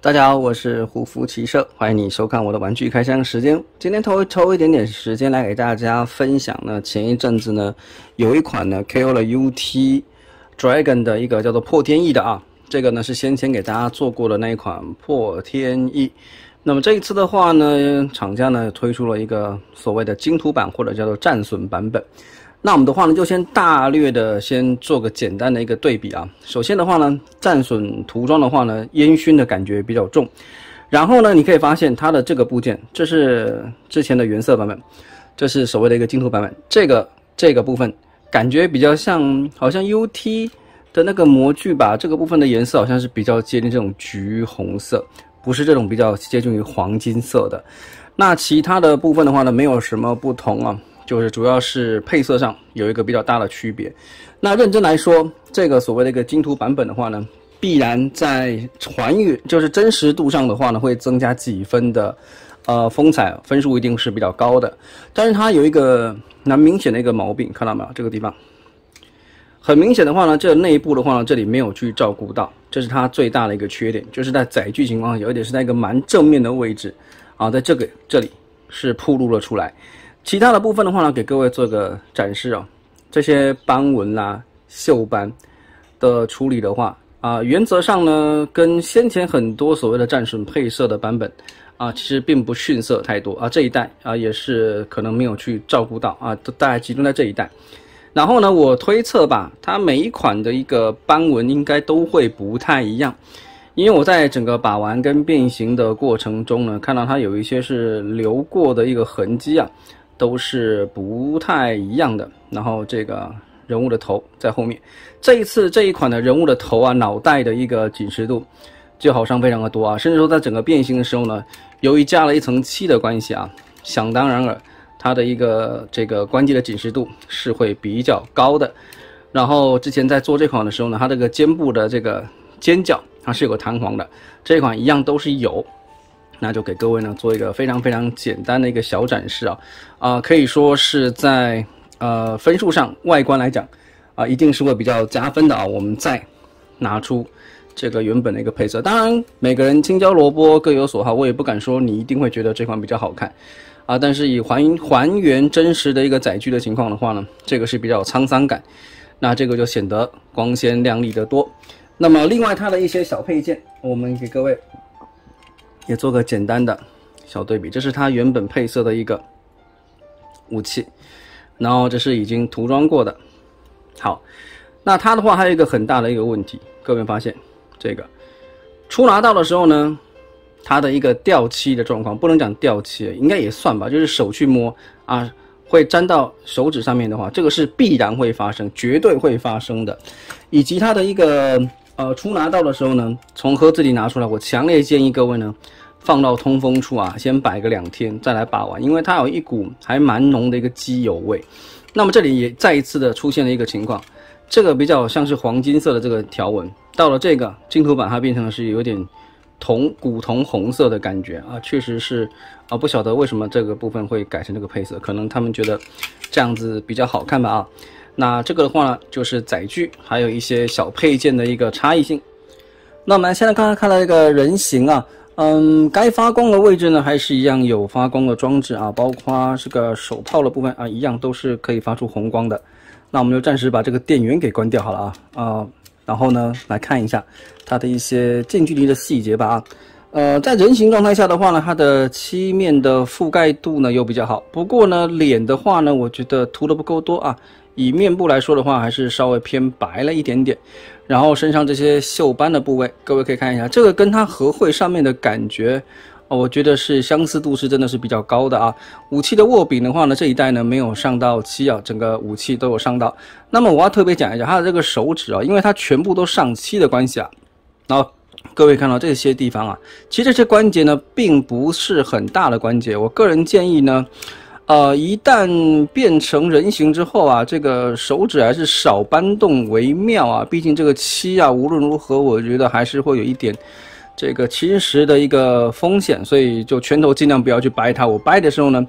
大家好，我是胡福骑社，欢迎你收看我的玩具开箱时间。今天抽一点点时间来给大家分享呢，前一阵子呢有一款呢 KO 了 UT Dragon 的一个叫做破天翼的啊，这个呢是先前给大家做过的那一款破天翼。那么这一次的话呢，厂家呢推出了一个所谓的精图版或者叫做战损版本。那我们的话呢，就先大略的先做个简单的一个对比啊。首先的话呢，战损涂装的话呢，烟熏的感觉比较重。然后呢，你可以发现它的这个部件，这是之前的原色版本，这是所谓的一个精图版本。这个部分感觉比较像，好像 UT 的那个模具吧。这个部分的颜色好像是比较接近这种橘红色，不是这种比较接近于黄金色的。那其他的部分的话呢，没有什么不同啊。就是主要是配色上有一个比较大的区别。那认真来说，这个所谓的一个精图版本的话呢，必然在还原就是真实度上的话呢，会增加几分的风采，分数一定是比较高的。但是它有一个蛮明显的一个毛病，看到没有？这个地方很明显的话呢，这内部的话呢，这里没有去照顾到，这是它最大的一个缺点，就是在载具情况下，而且是在一个蛮正面的位置啊，在这里是暴露了出来。其他的部分的话呢，给各位做个展示哦。这些斑纹啦、锈斑的处理的话原则上呢，跟先前很多所谓的战损配色的版本其实并不逊色太多啊。这一代也是可能没有去照顾到都大概集中在这一代。然后呢，我推测吧，它每一款的一个斑纹应该都会不太一样。因为我在整个把玩跟变形的过程中呢，看到它有一些是留过的一个痕迹都是不太一样的。然后这个人物的头在后面，这一次这一款的人物的头脑袋的一个紧实度就好像非常的多甚至说在整个变形的时候呢，由于加了一层漆的关系想当然尔，它的一个这个关节的紧实度是会比较高的。然后之前在做这款的时候呢，它这个肩部的这个尖角它是有个弹簧的，这一款一样都是有。那就给各位呢做一个非常非常简单的一个小展示可以说是在分数上外观来讲一定是会比较加分的我们再拿出这个原本的一个配色，当然每个人青椒萝卜各有所好，我也不敢说你一定会觉得这款比较好看但是以还原真实的一个载具的情况的话呢，这个是比较有沧桑感，那这个就显得光鲜亮丽得多。那么另外它的一些小配件，我们给各位也做个简单的小对比，这是它原本配色的一个武器，然后这是已经涂装过的。好，那它的话还有一个很大的一个问题，各位发现这个初拿到的时候呢，它的一个掉漆的状况，不能讲掉漆，应该也算吧，就是手去摸会沾到手指上面的话，这个是必然会发生，绝对会发生的。以及它的一个初拿到的时候呢，从盒子里拿出来，我强烈建议各位呢，放到通风处先摆个2天再来把玩，因为它有一股还蛮浓的一个机油味。那么这里也再一次的出现了一个情况，这个比较像是黄金色的这个条纹，到了这个精图版，它变成的是有点古铜红色的感觉确实是不晓得为什么这个部分会改成这个配色，可能他们觉得这样子比较好看吧那这个的话呢，就是载具还有一些小配件的一个差异性。那我们现在看到一个人形该发光的位置呢，还是一样有发光的装置包括这个手套的部分一样都是可以发出红光的。那我们就暂时把这个电源给关掉好了然后呢，来看一下它的一些近距离的细节吧在人形状态下的话呢，它的漆面的覆盖度呢又比较好，不过呢，脸的话呢，我觉得涂的不够多以面部来说的话，还是稍微偏白了一点点。然后身上这些锈斑的部位，各位可以看一下，这个跟它合绘上面的感觉我觉得是相似度是真的是比较高的武器的握柄的话呢，这一代呢没有上到漆整个武器都有上到。那么我要特别讲一下它的这个手指因为它全部都上漆的关系然后各位看到这些地方其实这些关节呢并不是很大的关节，我个人建议呢一旦变成人形之后这个手指还是少搬动为妙毕竟这个漆无论如何我觉得还是会有一点这个侵蚀的一个风险，所以就拳头尽量不要去掰它。我掰的时候呢，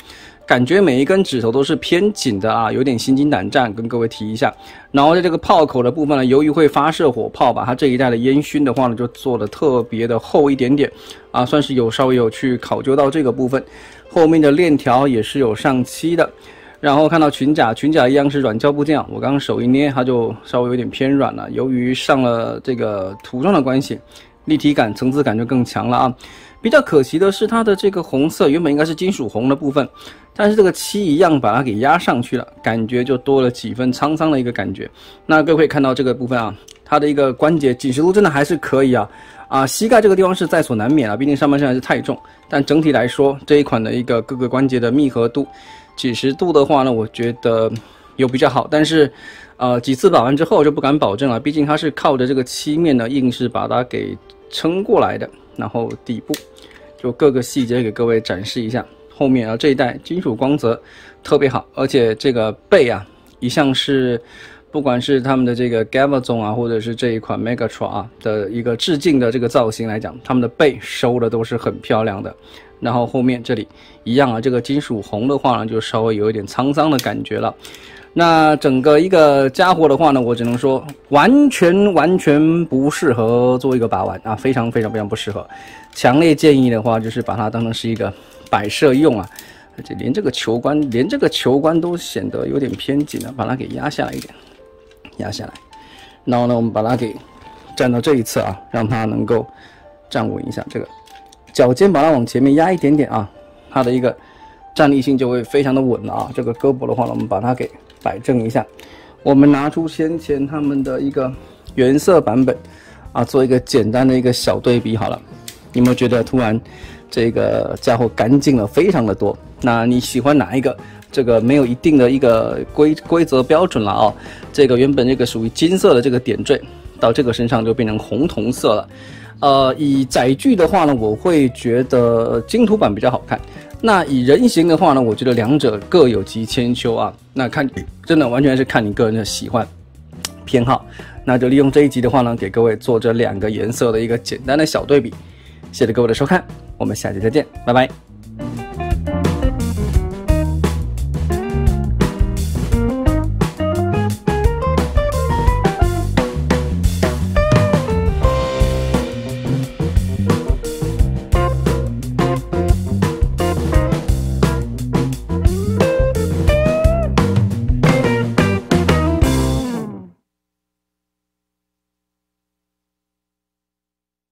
感觉每一根指头都是偏紧的啊，有点心惊胆战，跟各位提一下。然后在这个炮口的部分呢，由于会发射火炮，把它这一带的烟熏的话呢，就做的特别的厚一点点啊，算是稍微有去考究到这个部分。后面的链条也是有上漆的。然后看到裙甲一样是软胶部件啊，我刚刚手一捏，它就稍微有点偏软了。由于上了这个涂装的关系，立体感、层次感就更强了啊。比较可惜的是，它的这个红色原本应该是金属红的部分，但是这个漆一样把它给压上去了，感觉就多了几分沧桑的一个感觉。那各位可以看到这个部分啊，它的一个关节紧实度真的还是可以啊。膝盖这个地方是在所难免啊，毕竟上半身还是太重。但整体来说，这一款的一个各个关节的密合度、紧实度的话呢，我觉得有比较好，但是几次把玩之后就不敢保证了，毕竟它是靠着这个漆面呢硬是把它给撑过来的。然后底部就各个细节给各位展示一下，后面啊这一带金属光泽特别好，而且这个背啊一向是不管是他们的这个 Gavazon 啊，或者是这一款 Megatron 啊的一个致敬的这个造型来讲，他们的背收的都是很漂亮的。然后后面这里一样啊，这个金属红的话呢，就稍微有一点沧桑的感觉了。那整个一个家伙的话呢，我只能说完全不适合做一个把玩啊，非常不适合。强烈建议的话，就是把它当成是一个摆设用啊。而且连这个球冠都显得有点偏紧了，把它给压下来一点，压下来。然后呢，我们把它给站到这一侧啊，让它能够站稳一下。这个脚尖把它往前面压一点点啊，它的一个站立性就会非常的稳了啊。这个胳膊的话呢，我们把它给摆正一下。我们拿出先前他们的一个原色版本啊，做一个简单的一个小对比好了。你有没有觉得突然这个家伙干净了非常的多？那你喜欢哪一个？这个没有一定的一个规则标准了啊。这个原本这个属于金色的这个点缀，到这个身上就变成红铜色了。以载具的话呢，我会觉得金土版比较好看。那以人形的话呢，我觉得两者各有其千秋啊。那看真的完全是看你个人的喜欢偏好。那就利用这一集的话呢，给各位做这两个颜色的一个简单的小对比。谢谢各位的收看，我们下期再见，拜拜。